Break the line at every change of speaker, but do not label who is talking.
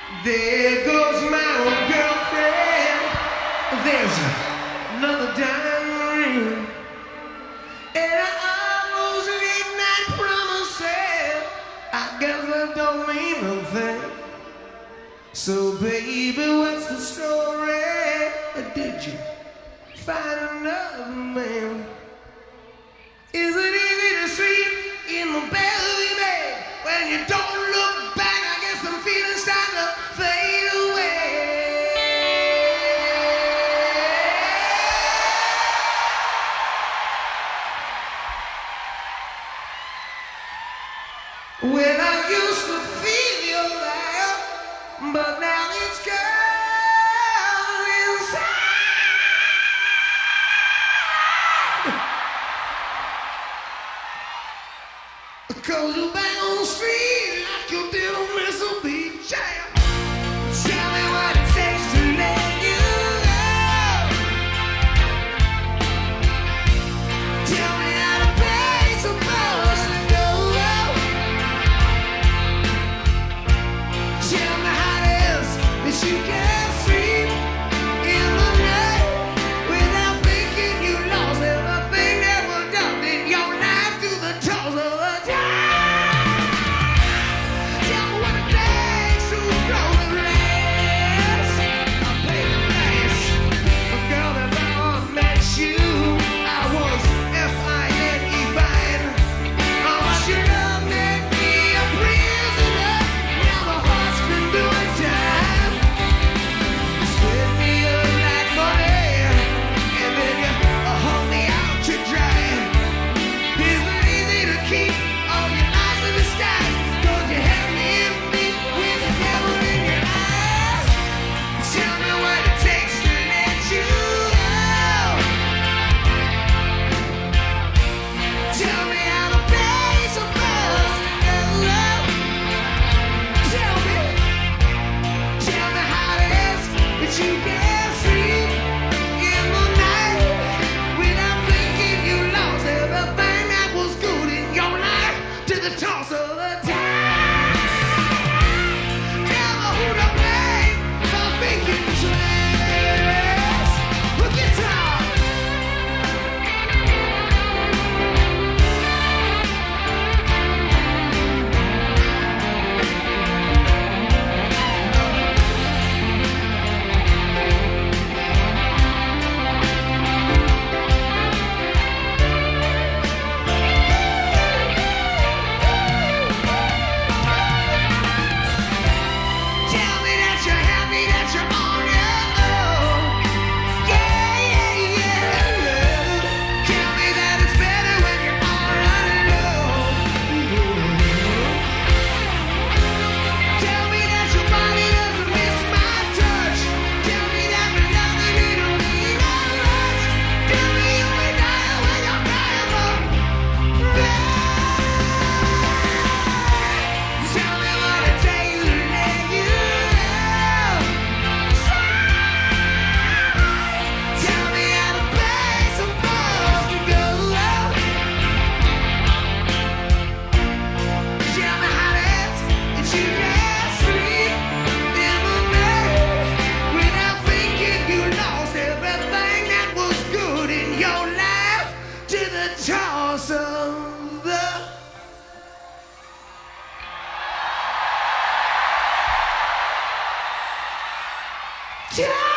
There goes my old girlfriend. There's another diamond ring, and all those late night promises, I guess that don't mean nothing. So baby, what's the story? Did you find another man? Is it easy to sleep in the bed we made when you don't look back? I guess some feelings start to fade away. When I used to feel your love, but now it's gone inside. 'Cause you back on the street like you did on Missile Beach. Tell me what it takes to let you go. Tell me how the pay's supposed to go. Tell me how it is that you can't sleep in the night without thinking you lost everything that was done in your life to the toss of a dime. Tell me what it takes to blow the glass. I pay the price. A girl that I met you, I was F-I-N-E fine. How much your love made me a prisoner. Now my heart's been doing time. You split me up like money, and then you hung me out to dry. Is it easy to keep all your lies in disguise? 'Cause you had me in me with the devil in your eyes. Tell me what it takes to let you go. Tell me how the day's supposed to go. Tell me how it is that you can't sleep in the night without thinking you lost everything that was good in your life to the toss of a dime. Never who to blame for thinking twice. Look at time. Tell me that you're happy, that you're on your own. Yeah, yeah, yeah. Tell me that it's better when you're all alone. Tell me that your body doesn't miss my touch. Tell me that my loving you don't mean that much. Tell me you ain't dying when you're crying for blood. Tell me what it takes to let you go. Tell me how the pay's supposed to go. Tell me how it is that you can't sleep in the night without thinking you lost everything that was good in your life to the toss of the